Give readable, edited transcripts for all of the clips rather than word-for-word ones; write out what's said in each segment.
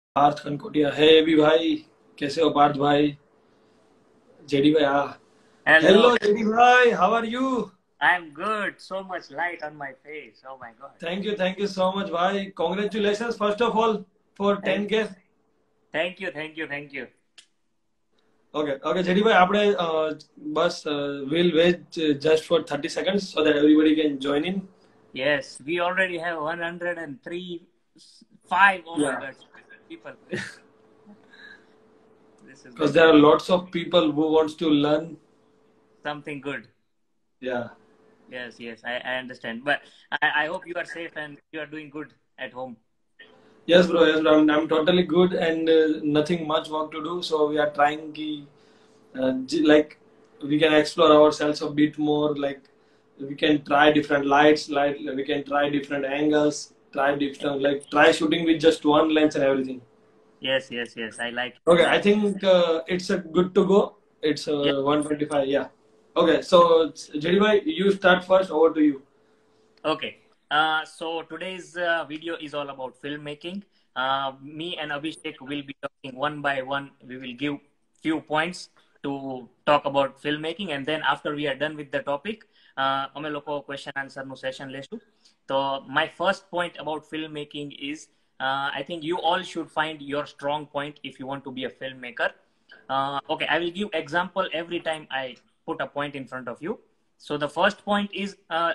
पार्थ कनकोटिया है भी भाई। कैसे हो पार्थ भाई? जेडी भाई, हाँ। Hello, हेलो जेडी भाई, how are you? I'm good. So much light on my face. Oh my God. Thank you so much भाई। Congratulation first of all for Thank, 10K। thank you. Okay okay JD भाई, આપણે બસ will wait just for 30 seconds so that everybody can join in. Yes, we already have 103, 5. Oh my Yeah, God, people. This is because good. there are lots of people who wants to learn. Something good. Yeah. Yes, I understand. But I hope you are safe and you are doing good at home. Yes, bro. Yes, bro. I'm totally good and nothing much work to do. So we are trying ki, like we can explore ourselves a bit more. Like we can try different lights, like we can try different angles, try different try shooting with just one lens and everything. Yes. I like it. Okay, I think it's a good to go. It's Yes. 125. Yeah. Okay, so Jedi, you start first. Over to you. Okay. So today's video is all about filmmaking. Me and Abhishek will be talking one by one. We will give few points to talk about filmmaking, and then after we are done with the topic, અમે લોકો question answer નું session લેશું. So my first point about filmmaking is I think you all should find your strong point if you want to be a filmmaker. Okay, I will give example every time I put a point in front of you. So the first point is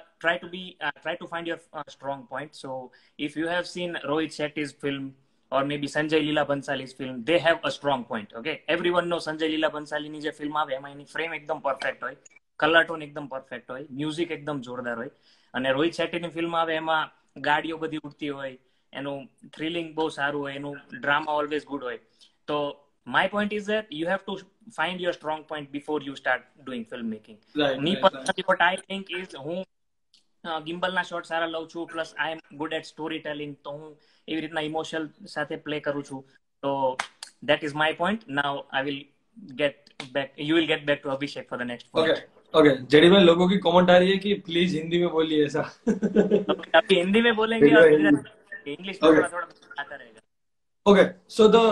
try to find your strong point. So if you have seen Rohit Shetty's film or maybe Sanjay Leela Bhansali's film, they have a strong point. Okay, everyone knows Sanjay Leela Bhansali ની જે film આવે એમાં એની frame એકદમ perfect હોય, color tone એકદમ perfect હોય, music એકદમ જોરદાર હોય. અને રોહિત શેટ્ટીની film આવે એમાં ગાડીઓ બધી ઉડતી હોય, એનું થ્રિલિંગ બહુ સારું હોય, એનું ડ્રામા ઓલવેઝ ગુડ હોય. તો my point is that you have to find your strong point before you start doing filmmaking. Right, Me right, right. personally what I think is હું ગિમ્બલના શોટ સારા લઉં છું, plus I am good at story telling, તો હું એવી રીતના emotional સાથે play કરું છું. તો that is my point. Now I will get back, you will get back to Abhishek for the next okay point. Okay JD भाई, लोगों की कमेंट आ रही है कि प्लीज हिंदी में बोलिए ऐसा। Okay, अभी हिंदी में बोलेंगे जेडी और भाई हिंदी। गुजराती, इंग्लिश में ओके थोड़ा थोड़ा आता रहेगा. ओके सो द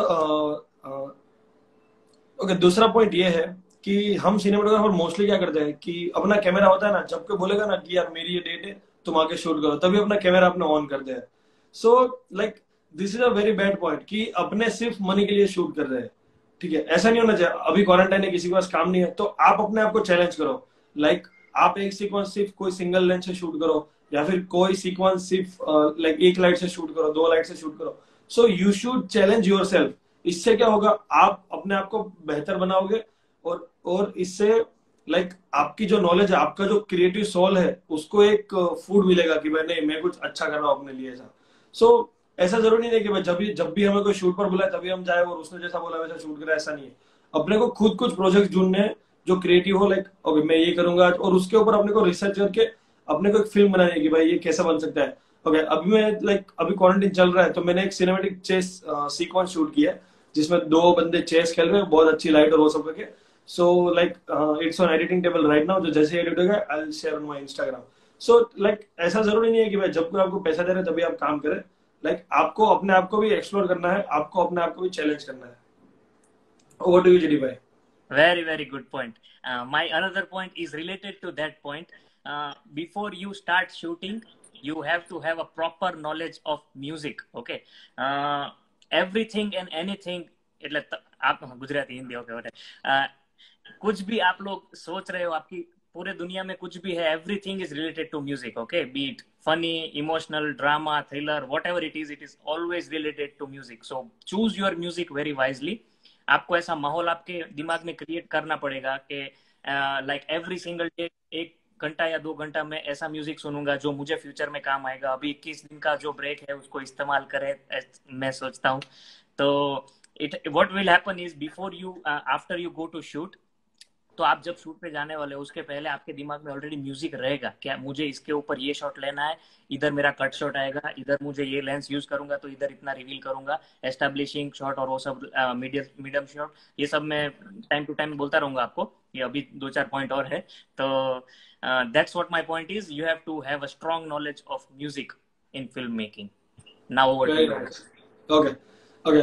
ओके, दूसरा पॉइंट ये है कि हम सिनेमाटोग्राफर मोस्टली क्या करते हैं कि अपना कैमरा होता है ना, जब कोई बोलेगा ना कि यार मेरी ये डेट है, तुम आके शूट करो, तभी अपना कैमरा अपने ऑन करते हैं। So like this is a very bad point कि अपने सिर्फ मनी के लिए शूट कर रहे हैं। ठीक है, ऐसा नहीं होना चाहिए। अभी क्वारंटाइन है, किसी के पास काम नहीं है, तो आप अपने आप को चैलेंज करो। लाइक आप एक सीक्वेंस सिर्फ कोई सिंगल लेंस से शूट करो, या फिर कोई सीक्वेंस सिर्फ एक लाइट से शूट करो, दो लाइट से शूट करो। So you should challenge your self. इससे क्या होगा, आप अपने आप को बेहतर बनाओगे, और इससे आपकी जो नॉलेज है, आपका जो क्रिएटिव सोल है, उसको एक फूड मिलेगा कि भाई नहीं, मैं कुछ अच्छा कर रहा हूँ अपने लिए। ऐसा ऐसा जरूरी नहीं है कि भाई जब भी हमें कोई शूट पर बुलाए तभी हम जाए और उसने जैसा बोला वैसा शूट करें। ऐसा नहीं है। अपने को खुद कुछ प्रोजेक्ट ढूंढने हैं जो क्रिएटिव हो, ओके मैं ये करूंगा, और उसके ऊपर अपने को रिसर्च करके अपने को एक फिल्म बनानी है कि भाई ये कैसा बन सकता है। ओके, अभी मैं अभी क्वारंटाइन चल रहा है, तो मैंने एक सिनेमेटिक चेस सीक्वेंस शूट किया है, जिसमें दो बंदे चेस खेल रहे हैं, बहुत अच्छी लाइट और वो सब करके। So it's on editing table right now, जो जैसे एडिट होगा I will share on my Instagram. So ऐसा जरूरी नहीं है कि भाई जब कोई आपको पैसा दे रहे तभी आप काम करें। आपको अपने आप को भी एक्सप्लोर करना है, आपको अपने आप को भी चैलेंज करना है। ओवर टू यू जेडी भाई। Very good point. My another point is related to that point. Before you start shooting, you have to have a proper knowledge of music. Okay. Everything and anything, એટલે आप Gujarati Hindi okay okay, कुछ भी आप लोग सोच रहे हो, आपकी पूरे दुनिया में कुछ भी है, everything is related to music. Okay, beat funny, emotional, drama, thriller, whatever it is always related to music. So choose your music very wisely. आपको ऐसा माहौल आपके दिमाग में क्रिएट करना पड़ेगा कि लाइक एवरी सिंगल डे 1 घंटा या 2 घंटा मैं ऐसा म्यूजिक सुनूंगा जो मुझे फ्यूचर में काम आएगा. अभी 21 दिन का जो ब्रेक है उसको इस्तेमाल करें, मैं सोचता हूँ. तो it what will happen is before you after you go to shoot, तो आप जब शूट पे जाने वाले हो उसके पहले आपके दिमाग में ऑलरेडी म्यूजिक रहेगा. क्या मुझे इसके ऊपर ये शॉट लेना है, इधर मेरा कट शॉट आएगा, इधर मुझे ये लेंस यूज करूंगा तो इधर इतना रिवील करूंगा, एस्टेब्लिशिंग शॉट और वो सब मीडियम शॉट, ये सब मैं टाइम टू टाइम बोलता रहूंगा आपको. ये अभी 2-4 पॉइंट और है. तो that's what my point is, you have to have a strong knowledge of music in film making. Now over to very you. Nice. Okay, okay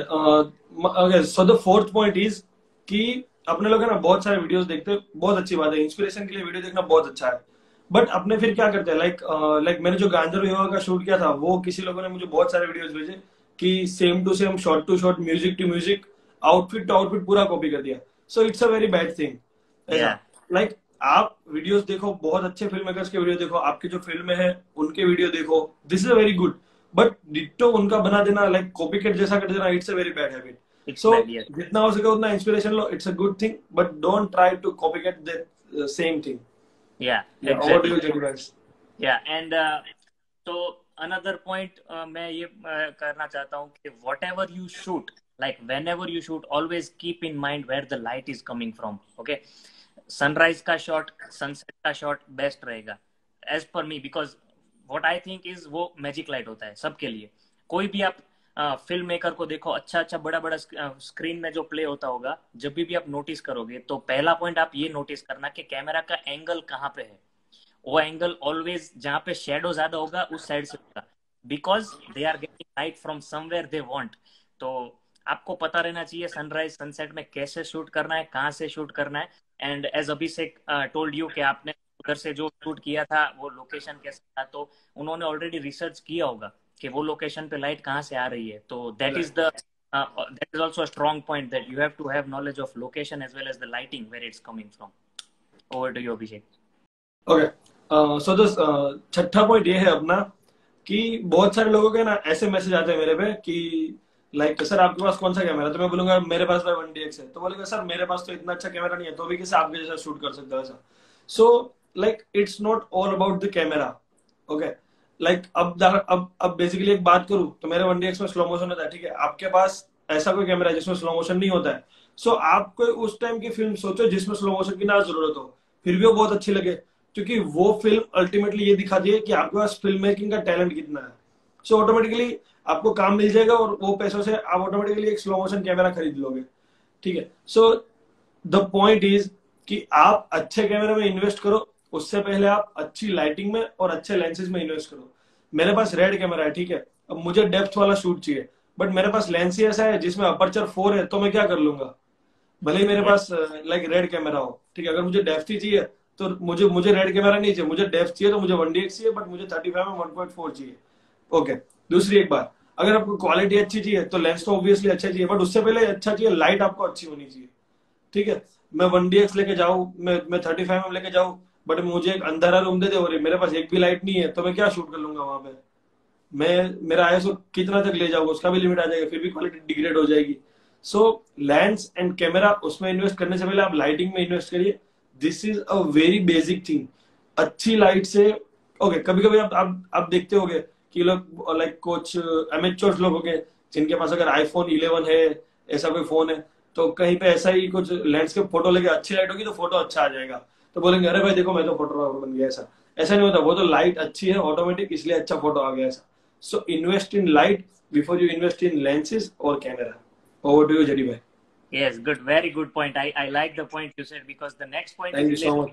okay, so the fourth point is कि अपने लोग है ना बहुत सारे videos देखते हैं, बहुत अच्छी बात है, इंस्पिरेशन के लिए वीडियो देखना बहुत अच्छा है। बट अपने फिर क्या करते हैं, लाइक मैंने जो गांजर योगा का शूट किया था, वो किसी लोगों ने मुझे बहुत सारे वीडियोस भेजे कि same to same, shot to shot, music to music, outfit to outfit पूरा कॉपी कर दिया। So it's a very bad thing. ऐसा, या लाइक आप वीडियोस देखो, बहुत अच्छे फिल्म मेकर्स के वीडियो देखो, आपकी जो फिल्म है उनके वीडियो देखो, this is a very good. But ditto उनका बना देना, लाइक कॉपी कैट जैसा कर देना, it's a very bad habit. It's so bad, yes. जितना हो सके उतना इंस्पिरेशन लो, it's a good thing, but don't try to copy cat the same thing. Yeah yeah over to exactly. You JD guys. Yeah and तो another point मैं ये करना चाहता हूँ कि whatever you shoot, like whenever you shoot, always keep in mind where the light is coming from. Okay, sunrise का shot, sunset का shot best रहेगा as per me, because what I think is वो magic light होता है सबके लिए। कोई भी आप फिल्म मेकर को देखो, अच्छा अच्छा बड़ा बड़ा स्क्रीन में जो प्ले होता होगा, जब भी आप नोटिस करोगे तो पहला पॉइंट आप ये नोटिस करना कि कैमरा का एंगल कहाँ पे है। वो एंगल ऑलवेज जहाँ पे शेडो ज्यादा होगा उस साइड से होगा, because they are getting light from somewhere they want. तो आपको पता रहना चाहिए सनराइज सनसेट में कैसे शूट करना है, कहाँ से शूट करना है। And as Abhishek told you कि आपने उधर से जो शूट किया था वो लोकेशन कैसा था, तो उन्होंने ऑलरेडी रिसर्च किया होगा कि वो लोकेशन पे लाइट कहाँ से आ रही है। तो that is the that is also a strong point that you have to have knowledge of location as well as the lighting where it's coming from. Over to you, Abhishek. Okay, so the छठा point ये है अपना कि बहुत सारे लोगों के ना ऐसे मैसेज आते हैं मेरे पे कि लाइक सर आपके पास कौन सा कैमरा है, तो मैं बोलूंगा मेरे पास भाई 1DX है, तो बोलेगा सर मेरे पास तो इतना अच्छा कैमरा नहीं है, तो भी कैसे आपके जैसा शूट कर सकते हो ऐसा। So like it's not all about the camera. Okay, like अब बेसिकली एक बात करूं तो मेरे 1DX में स्लो मोशन होता है, ठीक है, आपके पास ऐसा कोई कैमरा है जिसमें स्लो मोशन नहीं होता है। सो आप कोई उस टाइम की फिल्म सोचो जिसमें स्लो मोशन की ना जरूरत हो, फिर भी वो बहुत अच्छी लगे, क्योंकि वो फिल्म अल्टीमेटली ये दिखाती है कि आपके पास फिल्म मेकिंग का टैलेंट कितना है। सो ऑटोमेटिकली आपको काम मिल जाएगा और वो पैसों से आप ऑटोमेटिकली एक स्लो मोशन कैमरा खरीद लोगे। ठीक है, सो द पॉइंट इज कि आप अच्छे कैमरे में इन्वेस्ट करो, उससे पहले आप अच्छी लाइटिंग में और अच्छे लेंसेज में इन्वेस्ट करो। मेरे पास रेड कैमरा है, ठीक है, अब मुझे डेप्थ वाला शूट चाहिए, बट मेरे पास लेंस ही ऐसा है जिसमें अपर्चर 4 है, तो मैं क्या कर लूंगा, भले ही मेरे Yeah. पास लाइक रेड कैमरा हो, ठीक है, अगर मुझे डेप्थ ही चाहिए तो मुझे मुझे रेड कैमरा नहीं चाहिए, मुझे डेप्थ चाहिए, तो मुझे 1DX चाहिए, बट मुझे 35 में 1.4 चाहिए। ओके, दूसरी एक बात, अगर आपको क्वालिटी अच्छी चाहिए तो लेंस तो ऑब्वियसली अच्छा चाहिए, बट उससे पहले अच्छा चाहिए लाइट आपको अच्छी होनी चाहिए। ठीक है, मैं 1DX लेके जाऊँ, मैं 35 में लेके जाऊँ, बट मुझे एक अंधेरा रूम दे दे और मेरे पास एक भी लाइट नहीं है, तो मैं क्या शूट कर लूंगा वहां पे। मेरा आईएसओ कितना तक ले जाऊंगा, उसका भी लिमिट आ जाएगा, फिर भी क्वालिटी डिग्रेड हो जाएगी। सो लेंस एंड कैमरा, उसमें इन्वेस्ट करने से पहले आप लाइटिंग में इन्वेस्ट करिए। This is a very basic thing. अच्छी लाइट से, ओके, कभी कभी आप देखते होगे कि लोग लाइक कुछ एमेच्योर लोग हो गए जिनके पास अगर आईफोन 11 है, ऐसा कोई फोन है, तो कहीं पे ऐसा ही कुछ लैंडस्केप फोटो लेके अच्छी लाइट होगी तो फोटो अच्छा आ जाएगा, तो बोलेंगे अरे भाई देखो मैं तो फोटोग्राफर बन गया। ऐसा ऐसा नहीं होता, वो तो लाइट अच्छी है ऑटोमेटिक, इसलिए अच्छा फोटो आ गया ऐसा। So invest in light before you invest in lenses or camera. Over to you, Jaydeep bhai. Yes, good, very good point. I like the point you said because the next point is Thank you so related. much.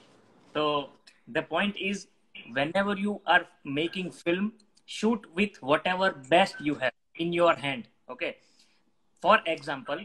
So the point is, whenever you are making film, shoot with whatever best you have in your hand. Okay. For example,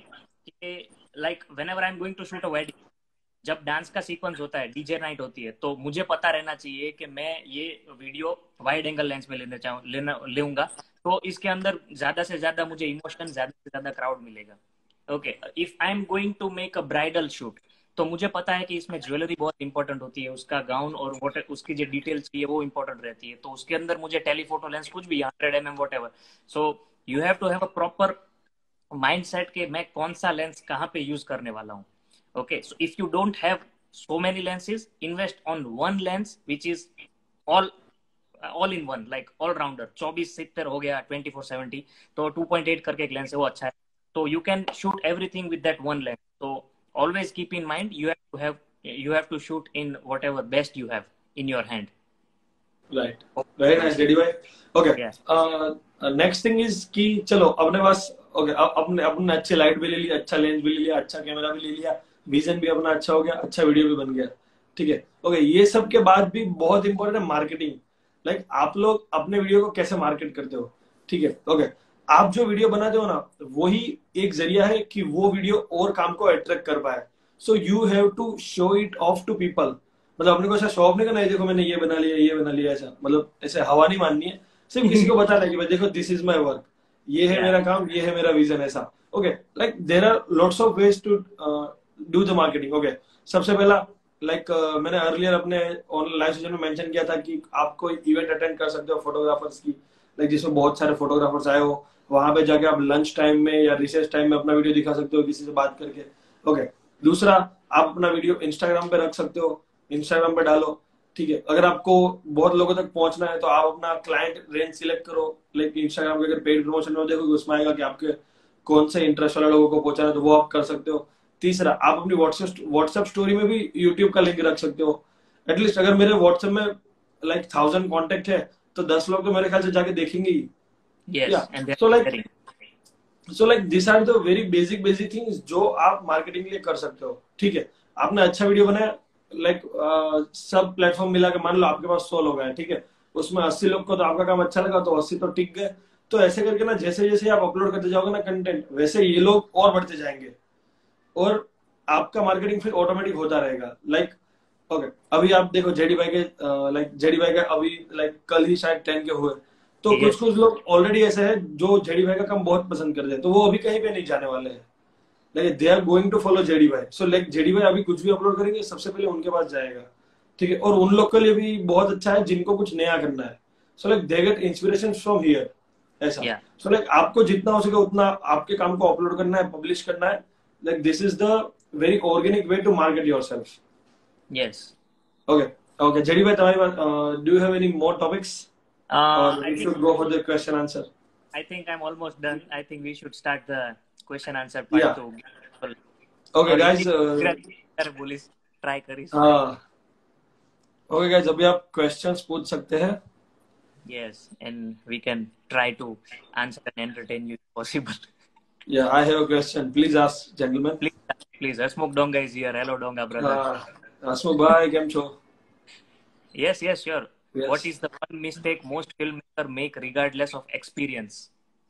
like whenever I'm going to shoot a wedding, जब dance का sequence होता है, DJ night होती है, तो मुझे पता रहना चाहिए कि मैं ये वीडियो वाइड एंगल लेंस में लेऊंगा, तो इसके अंदर ज्यादा से ज्यादा मुझे इमोशन, ज्यादा से ज्यादा क्राउड मिलेगा। Okay, if I am going to make a bridal shoot, तो मुझे पता है कि इसमें ज्वेलरी बहुत इंपॉर्टेंट होती है, उसका गाउन और उसकी जो डिटेल्स चाहिए वो इंपॉर्टेंट रहती है, तो उसके अंदर मुझे टेलीफोटो लेंस कुछ भी 100 mm whatever. So you have to have a proper mindset के मैं कौन सा लेंस कहाँ पे यूज करने वाला हूँ। Okay, so if you don't have so many lenses, invest on one lens which is all all in one, like all rounder, 24-70 हो गया, 24-70, तो 2.8 करके एक लेंस है, वो अच्छा है, तो you can shoot everything with that one lens. So always keep in mind you have to shoot in whatever best you have in your hand. Right. Very nice, Jaydeep bhai. Okay. Yeah. Next thing is कि चलो अपने पास, okay, अपने अपने अच्छे light भी ले लिया, अच्छा लेंस भी ले लिया, अच्छा कैमरा भी ले लिया, विजन भी अपना अच्छा हो गया, अच्छा वीडियो भी बन गया। ठीक है, ओके, ये सब के बाद भी बहुत इंपॉर्टेंट है मार्केटिंग। लाइक आप लोग अपने वीडियो को कैसे मार्केट करते हो। ठीक है, ओके, आप जो वीडियो बनाते हो ना, वही एक जरिया है कि वो वीडियो और काम को अट्रैक्ट कर पाए। So you have to show it off to people. मतलब अपने को ऐसा शो ऑफ नहीं करना है, देखो मैंने ये बना लिया, ये बना लिया, ऐसा मतलब ऐसे हवा नहीं माननी है। सिर्फ किसी को बताना है कि भाई देखो दिस इज माई वर्क, ये है Yeah. मेरा काम, ये है मेरा विजन, ऐसा। Okay, like there are lots of ways to do the marketing. Okay, सबसे पहला, लाइक मैंने अर्लियर अपने ऑनलाइन लाइव सेशन में मेंशन किया था कि आप कोई इवेंट अटेंड कर सकते हो फोटोग्राफर्स की, लाइक जिसमें बहुत सारे फोटोग्राफर्स आए हो। वहां पे जाके आप लंच टाइम में या रिसेस टाइम में अपना वीडियो दिखा सकते हो किसी से बात करके। ओके, दूसरा, आप अपना वीडियो इंस्टाग्राम पे रख सकते हो, इंस्टाग्राम पे डालो। ठीक है, अगर आपको बहुत लोगों तक पहुंचना है तो आप अपना क्लाइंट रेंज सिलेक्ट करो। लाइक इंस्टाग्राम के अगर पेड प्रमोशन में देखोगे उसमें आएगा कि आपके कौन से इंटरेस्ट वाले लोगों को पहुंचाना है, तो वो आप कर सकते हो। तीसरा, आप अपनी व्हाट्सएप स्टोरी में भी यूट्यूब का लिंक रख सकते हो। एटलीस्ट अगर मेरे व्हाट्सएप में लाइक 1000 कॉन्टेक्ट है तो 10 लोग तो मेरे ख्याल से जाके देखेंगे ही। Yes, yeah and they're so like sharing. This are the very basic basic things जो आप मार्केटिंग के लिए कर सकते हो। ठीक है, आपने अच्छा वीडियो बनाया, लाइक सब प्लेटफॉर्म मिला के मान लो आपके पास 100 लोग हैं, ठीक है, उसमें 80 लोग को तो आपका काम अच्छा लगा तो 80 तो टिक गए। तो ऐसे करके ना जैसे जैसे आप अपलोड करते जाओगे ना कंटेंट, वैसे ये लोग और बढ़ते जाएंगे और आपका मार्केटिंग फिर ऑटोमेटिक होता रहेगा। लाइक ओके, अभी आप देखो जेडी भाई के, लाइक जेडी भाई का अभी लाइक कल ही शायद 10 के हुए। तो कुछ Yes, कुछ लोग ऑलरेडी ऐसे हैं जो जेडी भाई का काम बहुत पसंद करते हैं, तो वो अभी कहीं पे नहीं जाने वाले हैं। Like they are going to follow JD भाई। सो लाइक जेडी भाई अभी कुछ भी अपलोड करेंगे सबसे पहले उनके पास जाएगा। ठीक है, और उन लोग के लिए भी बहुत अच्छा है जिनको कुछ नया करना है। So like they get inspiration from here, ऐसा। yeah, सो लाइक आपको जितना हो सके उतना आपके काम को अपलोड करना है, पब्लिश करना है। Like this is the very organic way to market yourself. yes. Okay, okay JD भाई, तुम्हारी बात, do you have any more topics और I we think should go for the question answer? I think I'm almost done. I think we should start the question answer या part to give people. Okay और guys, Hindi कर बोलिस try करिस. हाँ okay guys, अभी आप questions पूछ सकते हैं। Yes, and we can try to answer and entertain you if possible. Yeah I have a question, please ask gentleman. Please, please. Smoke Donga is here. Hello, Donga brother. Hasmukh भाई કેમ છો? Yes, yes, sure. What yes, is the one mistake most filmmaker make regardless of experience?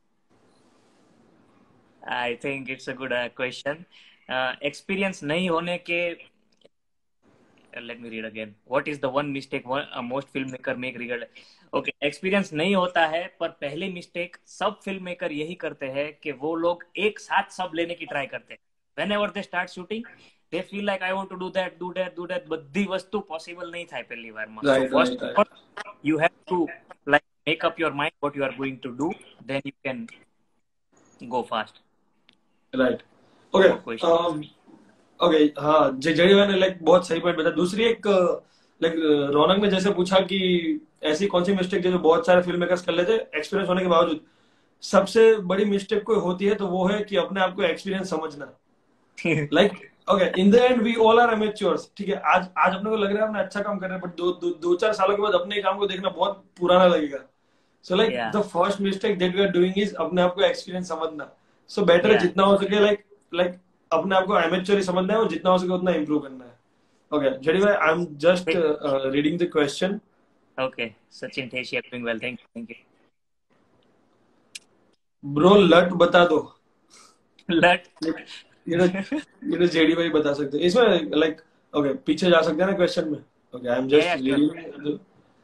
I think it's a good question. Experience नहीं होने के let me read again. What is the one mistake most filmmaker make regard? Okay, experience नहीं होता है, पर पहले mistake सब film maker यही करते हैं कि वो लोग एक साथ सब लेने की ट्राई करते हैं. Whenever they start shooting, they feel like I want to do that, do that, do that. बધી वस्तु पॉसिबल नहीं થાય પહેલી વારમાં. So right first right right you have to like make up your mind what you are going to do, then you can go fast. Right. More question. Okay okay, हाँ JD भाई ने like बहुत सही point बताया। दूसरी एक, like रौनक ने जैसे पूछा कि ऐसी कौन सी मिस्टेक जो बहुत सारे फिल्म मेकर्स कर लेते एक्सपीरियंस होने के बावजूद। सबसे बड़ी मिस्टेक कोई होती है तो वो है कि अपने आप को एक्सपीरियंस समझना। Like okay, in the end we all are amateurs. ठीक है, आज आज अपने को लग रहा है हमने अच्छा काम कर रहे हैं, बट दो चार सालों के बाद अपने ही काम को देखना बहुत पुराना लगेगा। So like Yeah, the first mistake that we are doing is अपने आप को एक्सपीरियंस समझना। सो बेटर है yeah. जितना हो सके, लाइक लाइक अपने आप को एमेच्योर समझना है और जितना हो सके उतना इंप्रूव करना है। ओके जेडी भाई, I am just reading the question. Okay, Sachin Theshi doing well. Thank you, thank you. Bro लट बता दो। Let ये तो ये तो जेडी भाई बता सकते हैं इसमें, लाइक ओके पीछे जा सकते हैं ना क्वेश्चन में। Okay, I am yeah, just yeah, sure. Reading.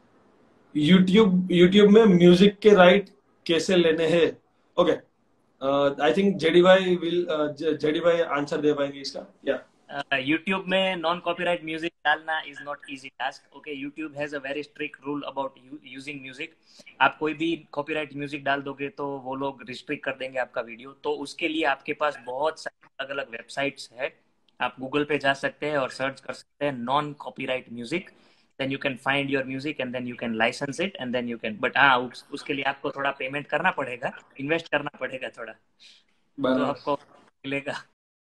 YouTube में म्यूजिक के राइट कैसे लेने हैं? ओके, आई थिंक जेडी भाई आंसर दे पाएंगे इसका। या YouTube में नॉन कॉपीराइट म्यूजिक डालना is not easy task. Okay, YouTube has a very strict rule about using music. आप कोई भी कॉपीराइट म्यूजिक डाल दोगे तो वो लोग रिस्ट्रिक्ट कर देंगे आपका वीडियो. तो उसके लिए आपके पास बहुत सारी अलग अलग वेबसाइट्स है. आप गूगल पे जा सकते हैं और सर्च कर सकते हैं non copyright music. Then you can find your music and then you can license it and then you can. But हाँ, उसके लिए आपको थोड़ा पेमेंट करना पड़ेगा, इन्वेस्ट करना पड़ेगा थोड़ा, तो बराबर। आपको मिलेगा.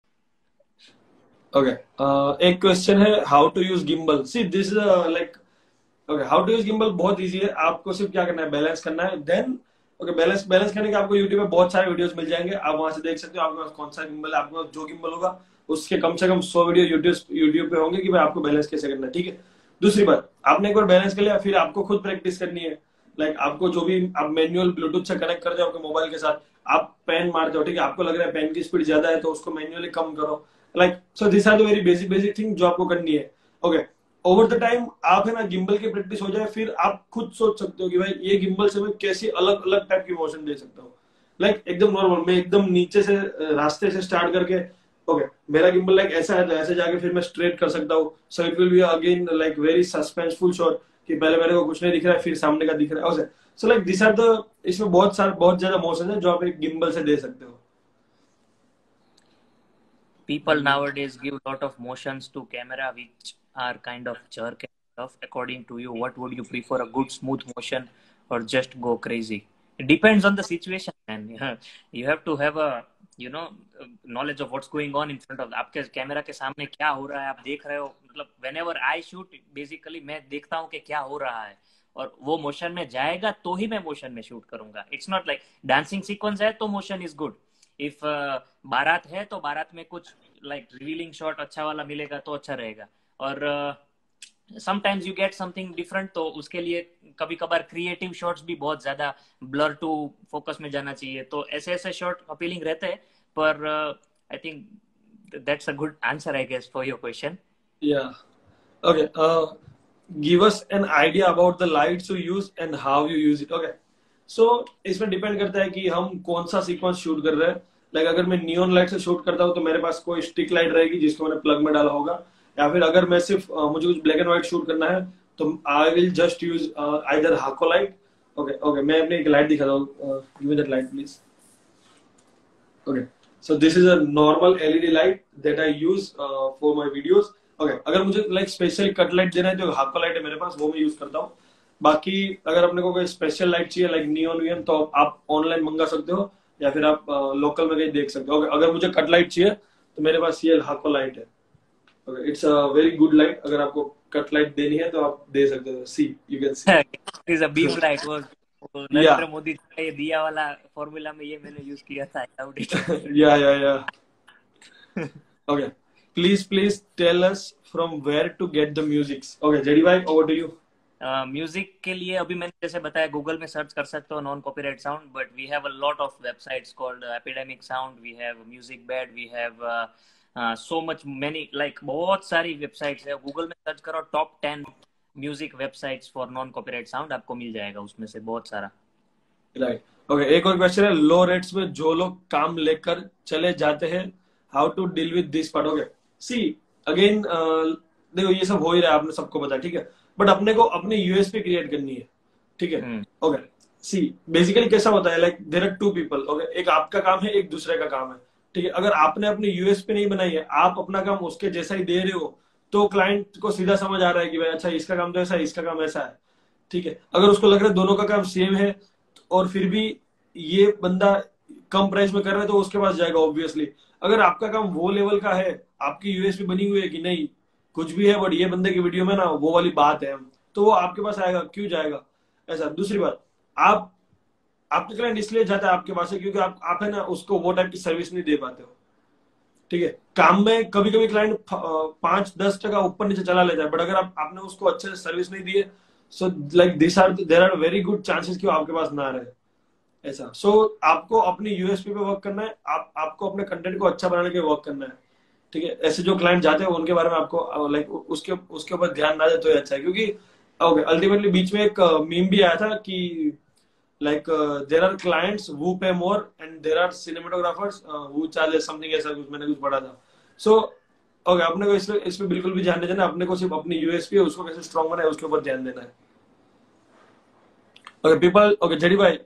ओके, एक क्वेश्चन है, how to use gimbal. See this like okay, how to use gimbal बहुत इजी है। आपको सिर्फ क्या करना है, बैलेंस करना है। देन ओके, बैलेंस बैलेंस करने के आपको यूट्यूब पे बहुत सारे वीडियोस मिल जाएंगे, आप वहां से देख सकते हो आपके पास कौन सा गिम्बल है। आपके पास जो गिम्बल होगा उसके कम से कम 100 वीडियो यूट्यूब पे होंगे कि भाई आपको बैलेंस कैसे करना है। ठीक है, दूसरी बात, आपने एक बार बैलेंस कर लिया, फिर आपको खुद प्रैक्टिस करनी है। लाइक आपको जो भी आप मैनुअल ब्लूटूथ से कनेक्ट करते हो आपके मोबाइल के साथ, आप पेन मारते हो, ठीक है, आपको लग रहा है पेन की स्पीड ज्यादा है तो उसको मैन्युअली कम करो। Like so this are the very basic basic thing जो आपको करनी है। ओके, ओवर द टाइम आप है ना गिम्बल की प्रैक्टिस हो जाए, फिर आप खुद सोच सकते हो कि भाई ये गिम्बल से मैं कैसी अलग अलग टाइप की मोशन दे सकता हूँ। लाइक एकदम नॉर्मल मैं एकदम नीचे से रास्ते से स्टार्ट करके, ओके मेरा गिम्बल लाइक ऐसा है तो ऐसे जाके फिर मैं स्ट्रेट कर सकता हूँ। So it will be again like very suspenseful shot कि पहले मेरे को कुछ नहीं दिख रहा है फिर सामने का दिख रहा है। So like this are the, इसमें बहुत ज्यादा मोशन है जो आप एक गिम्बल से दे सकते हो। People nowadays give a lot of motions to camera which are kind of jerk and stuff. According to you, what would you prefer, a good smooth motion or just go crazy? It depends on the situation, man. You have to have a, you know, knowledge of what's going on in front of आपके camera के सामने क्या हो रहा है, आप देख रहे हो। मतलब whenever I shoot, basically मैं देखता हूँ कि क्या हो रहा है और वो मोशन में जाएगा तो ही मैं मोशन में शूट करूंगा। It's not like dancing sequence है तो मोशन इज गुड, इफ बारात है तो बारात में कुछ लाइक रिवीलिंग शॉट अच्छा वाला मिलेगा तो अच्छा रहेगा। और sometimes you get something different, तो उसके लिए कभी कभार क्रिएटिव शॉट्स भी बहुत ज्यादा ब्लर टू फोकस में जाना चाहिए, तो ऐसे ऐसे शॉट अपीलिंग रहते हैं। पर I think that's a good answer I guess for your question. या okay, give us an idea about the lights you use and how you use it. Okay, so इसमें डिपेंड करता है कि हम कौन सा सीक्वेंस शूट कर रहे हैं। लाइक अगर मैं नियॉन लाइट से शूट करता हूँ तो मेरे पास कोई स्टिक लाइट रहेगी जिसको मैंने प्लग में डाला होगा, या फिर अगर मैं सिर्फ मुझे कुछ ब्लैक एंड व्हाइट शूट करना है तो I will just use either हाको लाइट। ओके ओके, मैं अपनी एक लाइट दिखाता हूँ, give me that light please. Okay, so this is a normal LED light that I use for my videos. Okay, अगर मुझे लाइक स्पेशल कट लाइट देना है तो हाको लाइट है मेरे पास, वो मैं यूज करता हूँ। बाकी अगर अपने को कोई स्पेशल लाइट चाहिए लाइक नियॉन वियन तो आप ऑनलाइन मंगा सकते हो या फिर आप लोकल में कहीं देख सकते हो। अगर मुझे कट लाइट चाहिए तो मेरे पास ये हाको लाइट है। Okay, it's a very good light, अगर आपको कट लाइट देनी है तो आप दे सकते हो। See you can see is a beam light, वो या नरेंद्र मोदी का ये दिया वाला फॉर्मूला में ये मैंने यूज किया था, आई डाउट इट। या okay, please tell us from where to get the musics. Okay JD भाई, ओवर टू यू। म्यूजिक के लिए अभी मैंने जैसे बताया गूगल में सर्च कर सकते हो non copyright sound, but we have a lot of websites called epidemic sound, we have music bed, we have so much many, like बहुत सारी वेबसाइट्स है। गूगल में सर्च करो top 10 music websites for non copyright sound, आपको मिल जाएगा उसमें से बहुत सारा। राइट, ओके, एक और क्वेश्चन है, लो रेट्स में जो लोग काम लेकर चले जाते हैं, how to deal with this part. Okay, see again देखो ये सब हो ही रहा है, आपने सबको पता, ठीक है, बट अपने को अपनी यूएसपी क्रिएट करनी है, ठीक है। ओके, सी बेसिकली कैसा होता है, like there are two people. Okay, एक आपका काम है, एक दूसरे का काम है, ठीक है। अगर आपने अपनी यूएसपी नहीं बनाई है, आप अपना काम उसके जैसा ही दे रहे हो, तो क्लाइंट को सीधा समझ आ रहा है कि भाई अच्छा इसका काम तो ऐसा है, इसका काम ऐसा है, ठीक है। अगर उसको लग रहा है दोनों का काम सेम है और फिर भी ये बंदा कम प्राइस में कर रहा है तो उसके पास जाएगा ऑब्वियसली। अगर आपका काम वो लेवल का है, आपकी यूएसपी बनी हुई है कि नहीं कुछ भी है बट ये बंदे की वीडियो में ना वो वाली बात है, तो वो आपके पास आएगा, क्यों जाएगा ऐसा। दूसरी बात, आप आपके क्लाइंट इसलिए जाता है आपके पास है क्योंकि आप है ना उसको वो टाइप की सर्विस नहीं दे पाते हो, ठीक है। काम में कभी कभी क्लाइंट 5-10% ऊपर नीचे चला लेता है, बट अगर आपने उसको अच्छे से सर्विस नहीं दी है, so like this are there are very good chances कि वो आपके पास ना रहे ऐसा। सो आपको अपनी यूएसपी पे वर्क करना है, आपको अपने कंटेंट को अच्छा बनाने के वर्क करना है, ठीक है। ऐसे जो क्लाइंट जाते हैं उनके बारे में आपको लाइक उसके उसके ऊपर ध्यान ना दे तो अच्छा है, क्योंकि ओके अल्टीमेटली बीच में एक मीम भी आया था कि like there are clients who pay more and there are cinematographers who charge something, ऐसा कुछ मैंने कुछ पढ़ा था। सो ओके, अपने को इसमें बिल्कुल भी ध्यान नहीं देना, अपने को सिर्फ अपनी यूएसपी है उसको कैसे स्ट्रॉन्ग बनाए उसके ऊपर ध्यान देना है। ओके पीपल, ओके जेडी भाई,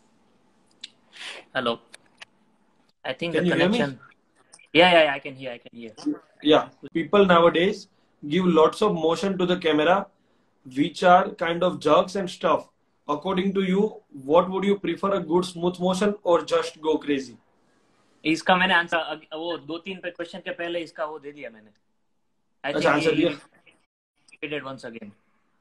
hello, I think the can you hear me? Connection, yeah, I can hear. Yeah, people nowadays give lots of motion to the camera which are kind of jerks and stuff. According to you, what would you prefer, a good smooth motion or just go crazy? इसका मैंने answer वो 2-3 पे question के पहले इसका वो दे दिया मैंने। आई अच्छा थिंक आंसर ही दिया। Repeated once again.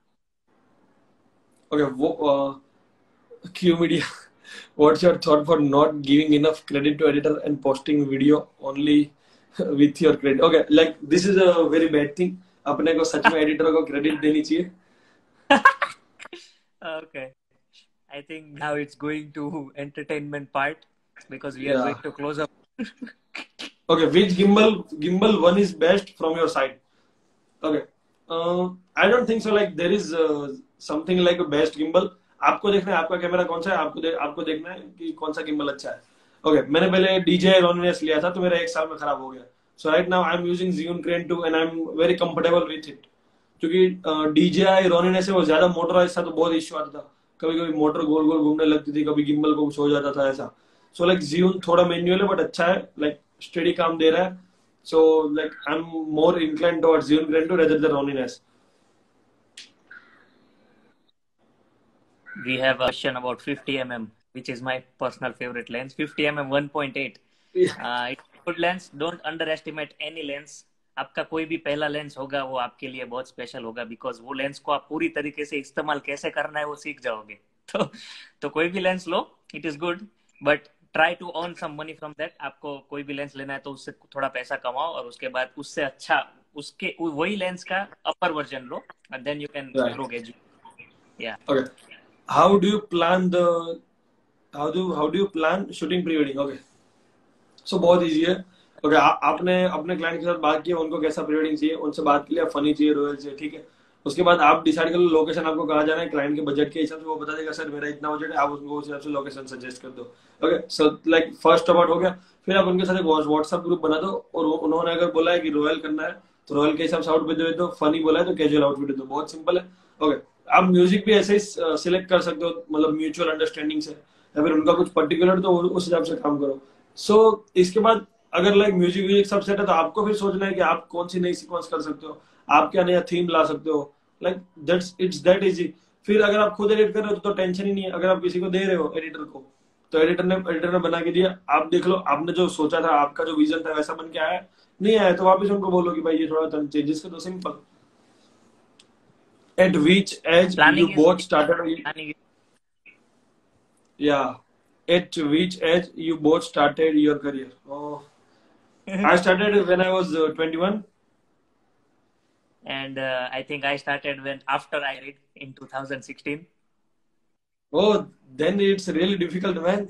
ओके, वो Q media, what's your thought for not giving enough credit to editor and posting video only with your credit? Okay, like this is a very bad thing, अपने को सच में editor को credit देनी चाहिए। Okay, I think now it's going to entertainment part because we are Yeah. going to close up. Okay, which gimbal one is best from your side? Okay. I don't think so. Like there is something like a best gimbal. आपको देखना है आपका camera कौन सा है, आपको देखना है कि कौन सा गिम्बल अच्छा है. ओके, मैंने पहले DJI Roniness लिया था तो मेरा 1 साल में खराब हो गया. So right now I am using Zhiyun Crane 2 and I am very comfortable with it. क्योंकि DJI Roniness है वो ज्यादा मोटराइज था तो बहुत इश्यू आता था. कभी कभी मोटर गोल गोल घूमने लगती थी, कभी गिम्बल को कुछ हो जाता था ऐसा. सो लाइक Zhiyun थोड़ा मैन्युअल है बट अच्छा है, लाइक स्टेडी काम दे रहा है. So like I'm more inclined towards Zhiyun Crane 2 rather than Roniness. We have a question about 50mm, which is my personal favorite lens. 50mm 1.8. It's a good lens. Don't underestimate any lens. आपका कोई भी पहला lens होगा वो आपके लिए बहुत special होगा, बिकॉज वो लेंस को आप पूरी तरीके से इस्तेमाल कैसे करना है वो सीख जाओगे. तो कोई भी लेंस लो, it is good, but try to earn some money from that. आपको कोई भी लेंस लेना है तो उससे थोड़ा पैसा कमाओ और उसके बाद उससे अच्छा उसके वही लेंस का अपर वर्जन लो and then you can improve edge. Yeah. Okay. How do you plan the how do you plan shooting pre-wedding? Okay. So बहुत easy है. Okay, आपने अपने क्लाइंट के साथ बात की, उनको कैसा प्री-वेडिंग चाहिए, उनसे बात की लिया, फनी चाहिए, रॉयल चाहिए, ठीक है. उसके बाद आप डिसाइड कर लो लोकेशन आपको कहाँ जाना है. क्लाइंट के बजट के हिसाब से वो बता देगा सर मेरा इतना बजट है, आप उसको उस हिसाब से लोकेशन सजेस्ट कर दो. Okay, so like first about हो गया. फिर आप उनके साथ एक व्हाट्सएप ग्रुप बना दो और उन्होंने अगर बोला है कि रॉयल करना है तो रॉयल के हिसाब से आउटफिट दे दो, फनी बोला है तो कैजुअल आउटफिट दे दो. बहुत सिंपल है. ओके, आप म्यूजिक भी ऐसे ही सिलेक्ट कर सकते हो, मतलब म्यूचुअल अंडरस्टैंडिंग से, या फिर उनका कुछ पर्टिकुलर तो उस हिसाब से काम करो. सो इसके बाद अगर लाइक म्यूजिक सब सेट है तो आपको फिर सोचना है कि आप कौन सी नई सीक्वेंस कर सकते हो, आप क्या नया थीम ला सकते हो. Like that's it's that easy. फिर अगर आप खुद एडिट कर रहे हो तो टेंशन ही नहीं है. अगर आप किसी को दे रहे हो एडिटर को, तो एडिटर ने बना के दिया, आप देख लो आपने जो सोचा था, आपका जो विजन था वैसा बन के आया, नहीं आया तो वापस उनको बोलो कि भाई ये थोड़ा चेंजेस कर दो. Simple. At which age you both started? Yeah. At which age you both started your career? Oh, I started when I was 21. And I think I started after I read in 2016. Oh, then it's really difficult, man.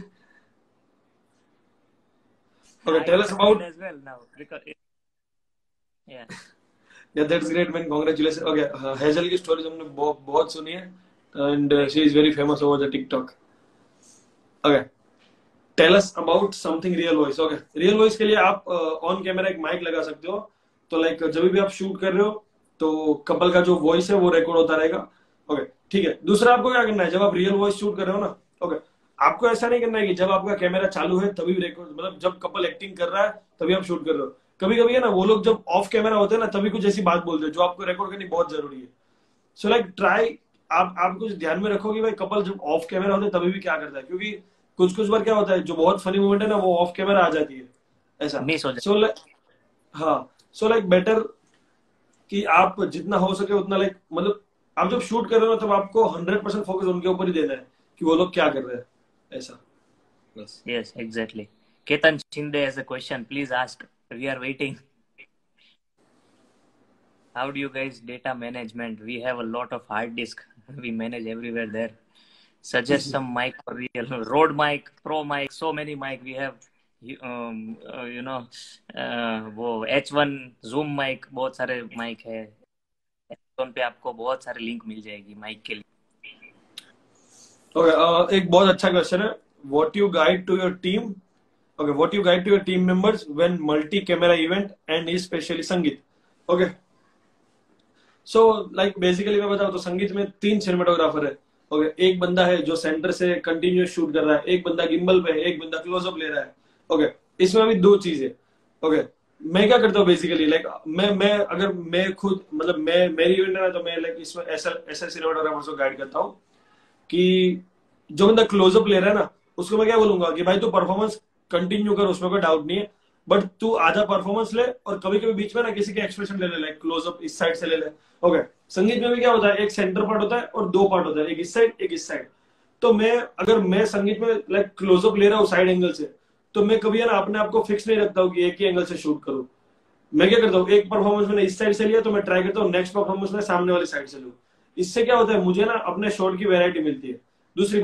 Okay, tell us about as well now because yeah. Yeah, that's great, man. Congratulations. Okay, Hazel की stories हमने बहुत सुनी है, and she is very famous over the TikTok. Okay, tell us about something real voice. Okay, real voice के लिए आप on camera एक mic लगा सकते हो. तो लाइक जब भी आप शूट कर रहे हो तो कपल का जो वॉइस है वो रिकॉर्ड होता रहेगा. ओके, ठीक है. दूसरा आपको क्या करना है, जब आप रियल वॉइस शूट कर रहे हो ना, ओके, आपको ऐसा नहीं करना है कि जब आपका कैमरा चालू है तभी रिकॉर्ड, मतलब जब कपल एक्टिंग कर रहा है तभी आप शूट कर रहे हो. कभी कभी है ना वो लोग जब ऑफ कैमरा होते हैं ना तभी कुछ ऐसी बात बोलते हैं जो आपको रिकॉर्ड करनी बहुत जरूरी है. सो लाइक ट्राई, आप कुछ ध्यान में रखो कि भाई कपल जब ऑफ कैमरा होते हैं तभी भी क्या करता है, क्योंकि कुछ बार क्या होता है जो बहुत फनी मोमेंट है ना वो ऑफ कैमरा आ जाती है ऐसा. सो लाइक हाँ, सो लाइक बेटर कि आप जितना हो सके उतना लाइक, मतलब आप जब शूट कर रहे हो तब आपको 100% फोकस उनके ऊपर ही देना है कि वो लोग क्या कर रहे हैं ऐसा. Yes, exactly. Ketan Shinde has a question. Please ask. We are waiting. How do you guys data management? We have a lot of hard disk. We manage everywhere there. Suggest some mic for real. Rode mic, Pro mic, so many mic. We have, वो H1 Zoom mic, बहुत सारे mic है. Amazon पे आपको बहुत सारे link मिल जाएगी mic के लिए. Okay, एक बहुत अच्छा क्वेश्चन है. What you guide to your team? Okay, what you guide to your team members when multi-camera event and especially संगीत? Okay. So like basically मैं बताऊँ तो संगीत में 3 सिनेमाटोग्राफर है. Okay, एक बंदा है जो सेंटर से कंटिन्यूस शूट कर रहा है, एक बंदा गिम्बल पे है, एक बंदा क्लोजअप ले रहा है. Okay, इसमें भी 2 चीजें. Okay, मैं क्या करता हूँ बेसिकली लाइक मैं अगर मैं खुद, मतलब मेरी इवेंट है ना तो मैं लाइक इसमें ऐसा सिनेमाटोग्राफर को गाइड करता हूँ कि जो बंदा क्लोजअप ले रहा है ना उसको मैं क्या बोलूंगा कि भाई तू परफॉर्मेंस कंटिन्यू कर, उसमें कोई डाउट नहीं है, बट तू आधा परफॉर्मेंस ले और कभी कभी बीच में ना किसी के एक्सप्रेशन ले ले, लाइक क्लोजअप इस साइड से ले ले. ओके, संगीत में भी क्या होता है, एक सेंटर पार्ट होता है और 2 पार्ट होता है, एक इस साइड एक इस साइड. तो अगर मैं संगीत में लाइक क्लोजअप ले रहा हूँ साइड एंगल से, तो मैं कभी ना अपने आप को फिक्स नहीं रखता हूँ कि एक ही एंगल से शूट करूँ. मैं क्या करता हूँ, एक परफॉर्मेंस मैंने इस साइड से लिया तो मैं ट्राई करता हूँ नेक्स्ट परफॉर्मेंस में सामने वाली साइड से लूँ. इससे क्या होता है, मुझे ना अपने शॉट की वेरायटी मिलती है. दूसरी बात,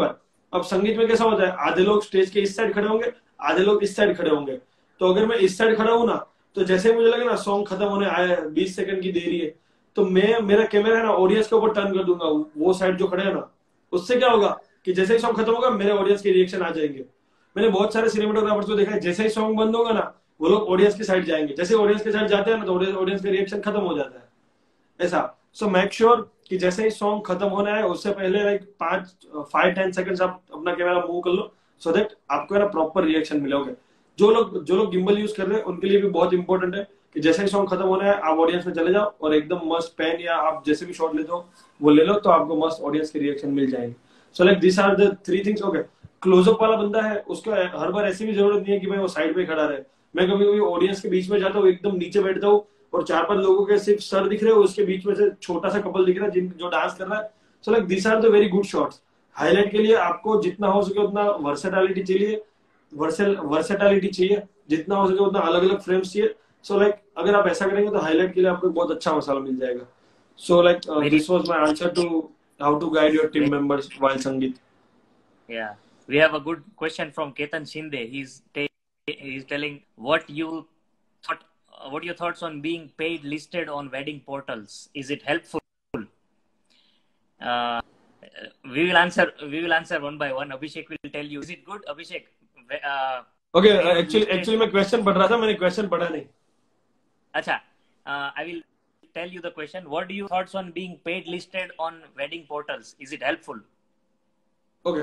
अब संगीत में कैसा होता है, आधे लोग स्टेज के इस साइड खड़े होंगे, आधे लोग इस साइड खड़े होंगे। तो अगर मैं इस साइड खड़ा हूं ना, तो जैसे ही मुझे लगे ना सॉन्ग खत्म होने आया है, 20 सेकंड की देरी है, तो मैं मेरा कैमरा है ना ऑडियंस के ऊपर टर्न कर दूंगा, वो साइड जो खड़े हैं ना। उससे क्या होगा कि जैसे ही सॉन्ग खत्म होगा मेरे ऑडियंस के रिएक्शन आ जाएंगे। मैंने बहुत सारे सिनेमेटोग्राफर्स को देखा है, जैसे ही सॉन्ग बंद होगा ना, वो लोग ऑडियंस की साइड जाएंगे, जैसे ऑडियंस के साइड जाते हैं ना, तो ऑडियंस का रिएक्शन खत्म हो जाता है। ऐसा। सो मेक श्योर कि जैसे ही सॉन्ग खत्म होना है उससे पहले लाइक 5-10 सेकंड्स आप अपना कैमरा मूव कर लो, सो दैट आपको है ना प्रॉपर रिएक्शन मिलोगे। जो लोग गिम्बल यूज कर रहे हैं उनके लिए भी बहुत इंपॉर्टेंट है कि जैसे ही सॉन्ग खत्म होना है आप ऑडियंस में चले जाओ और एकदम मस्त पेन या आप जैसे भी शॉट लेते हो वो ले लो, तो आपको मस्त ऑडियंस के रिएक्शन मिल जाएंगे। So like this are the 3 things. Okay, closeup वाला बंदा है उसको हर बार ऐसी भी जरूरत नहीं है कि भाई वो साइड पे खड़ा रहे। मैं कभी कभी ऑडियंस के बीच में जाता हूँ, एकदम नीचे बैठता हूँ और 4-5 लोगों के सिर्फ सर दिख रहे हो, उसके बीच में से छोटा सा कपल दिख रहा है जिन जो डांस कर रहा है। So like this are the very good shots. Highlight के लिए आपको जितना हो सके उतना वर्सेटालिटी चाहिए, वर्सेटालिटी चाहिए, जितना हो सके उतना अलग अलग फ्रेम्स चाहिए। सो लाइक अगर आप ऐसा करेंगे तो हाईलाइट के लिए आपको बहुत अच्छा मसाला मिल जाएगा। So like Very this was my answer to how to guide your team very members while sangeet. Yeah, we have a good question from Ketan Shinde. He's telling what your thoughts on being paid listed on wedding portals. Is it helpful? Uh, we will answer one by one. Abhishek will tell you. Is it good, Abhishek? Uh, okay, paid actually listed. Actually मैं question पढ़ रहा था, मैंने question पढ़ा नहीं। Acha, I will tell you the question. What do you thoughts on being paid listed on wedding portals? Is it helpful? Okay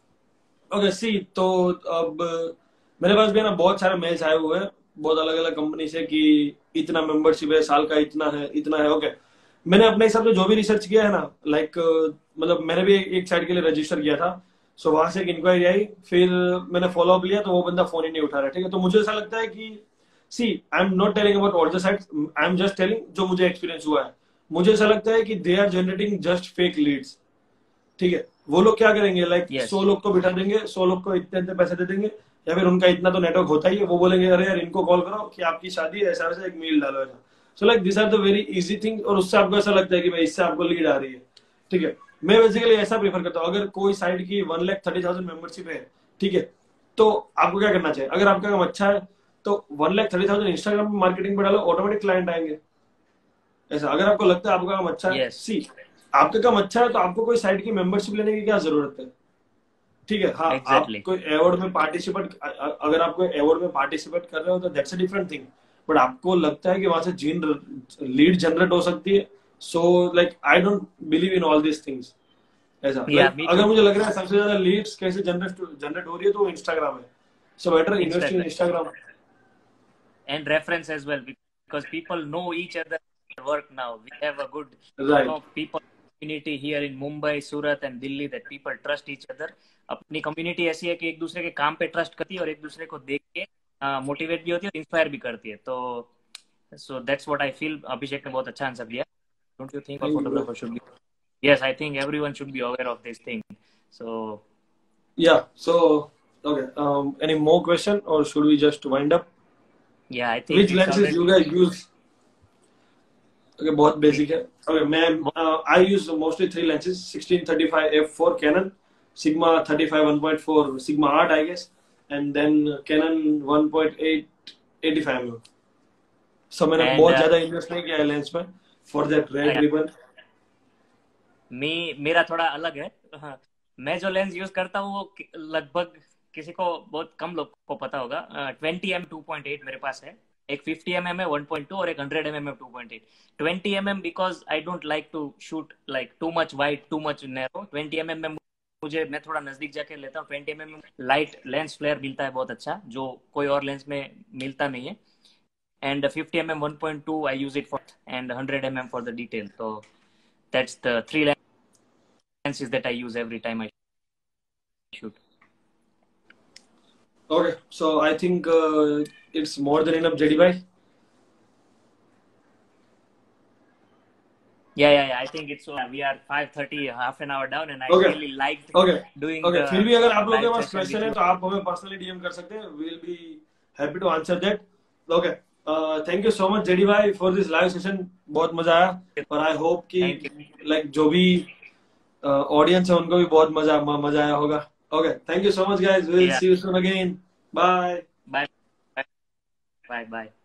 okay see, तो अब मेरे पास भी है ना बहुत सारे मेल्स आए हुए हैं बहुत अलग अलग कंपनी से कि इतना मेंबरशिप है, साल का इतना है, इतना है। ओके, मैंने अपने हिसाब से जो भी रिसर्च किया है ना, लाइक मतलब मैंने भी एक साइड के लिए रजिस्टर किया था। सो वहां से एक इंक्वायरी आई, फिर मैंने फॉलो अप लिया तो वो बंदा फोन ही नहीं उठा रहा। ठीक है, तो मुझे ऐसा लगता है कि see I am not telling about all the sites, I am just telling जो मुझे एक्सपीरियंस हुआ है। मुझे ऐसा लगता है कि they are generating just fake leads. ठीक है, वो लोग क्या करेंगे, लाइक Yes. 100 लोग को बिठा देंगे, 100 लोग को इतने इतने पैसे दे देंगे, या फिर उनका इतना तो नेटवर्क होता ही है, वो बोलेंगे अरे यार इनको कॉल करो कि आपकी शादी है, ऐसा वैसा एक मेल डालो ऐसा। So like this are the very easy thing, और उससे आपको ऐसा लगता है कि भाई इससे आपको लीड आ रही है। ठीक है, मैं बेसिकली ऐसा प्रेफर करता हूँ, अगर कोई साइड की 1,30,000 मेंबरशिप है, ठीक है, तो आपको क्या करना चाहिए, अगर आपका काम अच्छा है तो 1,30,000 इंस्टाग्राम पे मार्केटिंग पे डालो, ऑटोमेटिक क्लाइंट आएंगे। ऐसा अगर आपको लगता है आपका काम अच्छा है, Yes. सी आपका काम अच्छा है तो आपको कोई साइट की मेंबरशिप लेने की क्या जरूरत है। ठीक है, हाँ, आप Exactly. कोई अवार्ड में पार्टिसिपेट, अगर आप कोई अवार्ड में पार्टिसिपेट कर रहे हो तो that's a different thing. But आपको लगता है कि वहां से लीड जनरेट हो सकती है, so like I don't believe in all these things. ऐसा Yeah, लाइक me अगर too. मुझे लग रहा है सबसे ज्यादा लीड्स कैसे जनरेट जनरेट हो रही है तो वो इंस्टाग्राम है। So better invest in Instagram. Instagram. And reference as well, because people know each other work now. We have a good, right. people community here in Mumbai, Surat and Delhi, that people trust each other. अपनी community ऐसी है कि एक दूसरे के काम पे trust करती है और एक दूसरे को देख के मोटिवेट भी होती है और इंस्पायर भी करती है। तो so that's what I feel. Abhishek ने बहुत अच्छा आंसर दिया। Don't you think a thank you. Photographer should be? Yes, I think everyone should be aware of this thing. So Yeah, so okay, any more question or should we just wind up? या आई थिंक Which it's lenses already you guys use? Okay, बहुत basic है। Okay, मैं I use mostly 3 lenses: 16-35 f4 Canon, Sigma 35 1.4 Sigma art I guess, and then Canon 1.8 85 mm. So मैंने and बहुत ज्यादा invest नहीं किया है लेंस में for that red ribbon. मेरा थोड़ा अलग है। हाँ, मैं जो लेंस यूज करता हूँ वो लगभग किसी को, बहुत कम लोग को पता होगा। 20mm 2.8 मेरे पास है। एक 50mm है 1.2 और एक 100mm है 2.8। 20mm because I don't like to shoot like too much wide too much narrow. 20mm में मुझे, मैं थोड़ा नजदीक जाके लेता हूँ। 20mm में लाइट लेंस फ्लेयर मिलता है बहुत अच्छा, जो कोई और लेंस में मिलता नहीं है। And 50mm 1.2 I use it for, and 100mm for the detail. तो that's the three lenses that I use every time I shoot. Okay, so I think it's more than enough, JD bhai. Yeah. I think it's we are 5:30, half an hour down, and I Okay, really liked okay, doing okay. the फिर भी अगर आप लोगों के live पास session question with है you. तो आप हमें पर्सनली डीएम कर सकते हैं, we'll be happy to answer that. Okay, thank you so much JD भाई for this live session, बहुत मजा आया। और I hope कि Thank you. like जो भी ऑडियंस है उनको भी बहुत मजा आया होगा। Okay, thank you so much, guys. We'll Yeah. see you soon again. Bye. Bye. Bye. Bye. Bye.